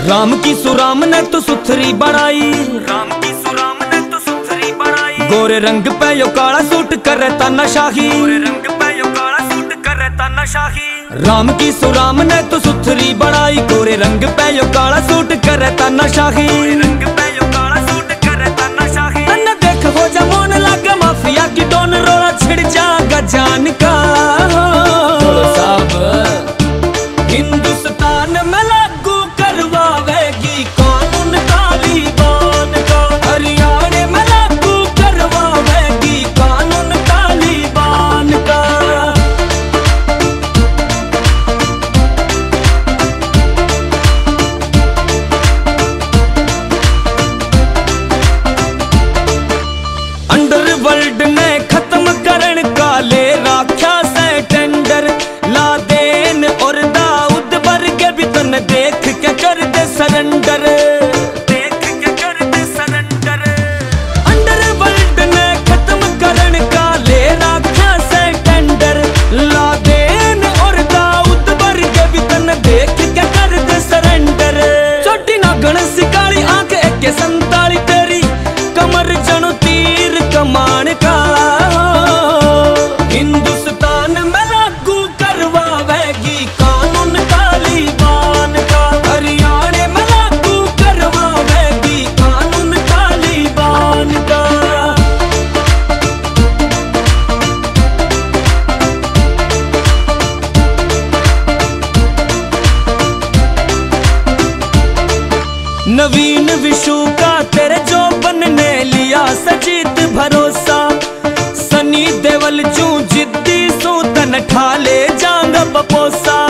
राम की सुराम ने तो सुथरी बनाई, राम की सुराम ने तो सुथरी बनाई। गोरे रंग पे यो काला सूट करे तानाशाही, गोरे रंग पे यो काला सूट करे तानाशाही। राम की सुराम ने तो सुथरी बनाई, गोरे रंग पे यो काला सूट करे तानाशाही, गोरे रंग पे यो काला सूट करे तानाशाही। तन्ने देख हो जा मोन लागे माफिया की डोन, रोला छिड़ जागा जान का। हिंदुस्तान में लागू करवावेगी कानून तालिबान का, हरियाणा में लागू करवावेगी कानून तालिबान का। अंडरवर्ल्ड ने खत्म करन का ले राख्या से टेंडर, लादेन और दाऊद वर्गे भी तन देख के कर दे सरेंडर, देख के कर दे सरेंडर। अंडरवर्ल्ड ने खत्म करन का ले राख्या से टेंडर, लादेन और दाऊद वर्गे भी तन देख के कर दे सरेंडर। छोटी नागण सिकाली आंख एक 47 तेरी कमर जणु तीर कमान का। हिंदुस्तान में लागू करवावेगी कानून तालिबान का, हरियाणा में लागू करवावेगी कानून तालिबान का। नवीन विशु का तेरे जो बनने लिया सजीत भरोसा, सनी देवल जू जिद्दी सू तन ठाले जांग बपोसा।